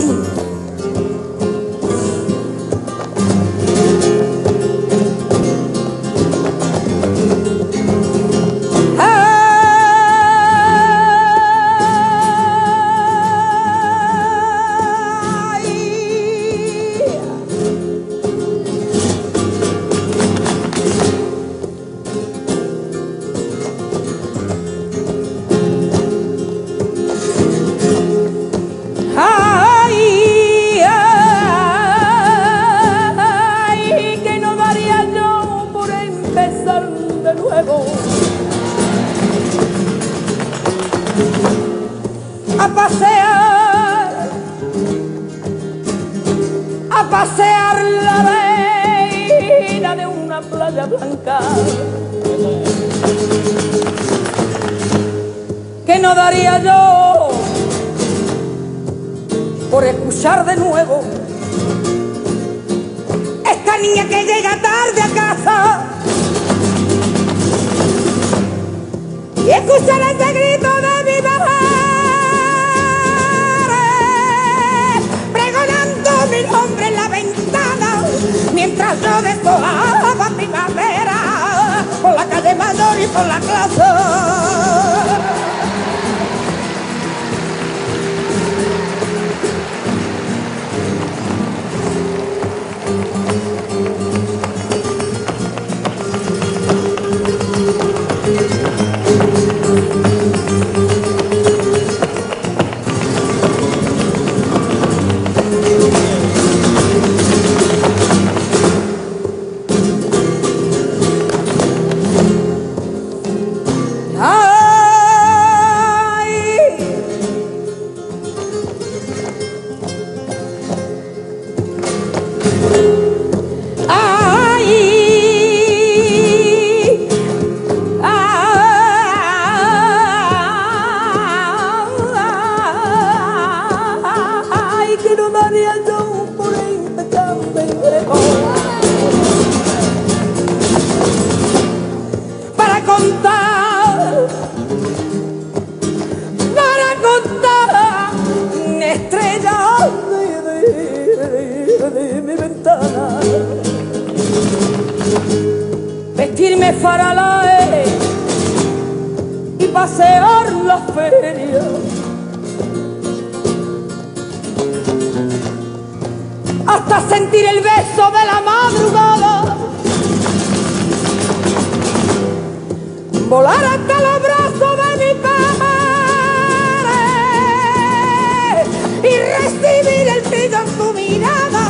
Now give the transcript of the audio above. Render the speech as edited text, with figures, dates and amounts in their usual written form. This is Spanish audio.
A pasear la arena de una playa blanca, que no daría yo por escuchar de nuevo esta niña que llega tarde a casa y escuchar ese grito de mi mujer pregonando mi nombre en la ventana mientras yo despojaba primavera por la calle Mayor y por la plaza. Vestirme faralae y pasear la feria, hasta sentir el beso de la madrugada, volar hasta los brazos de mi padre y recibir el brillo en tu mirada.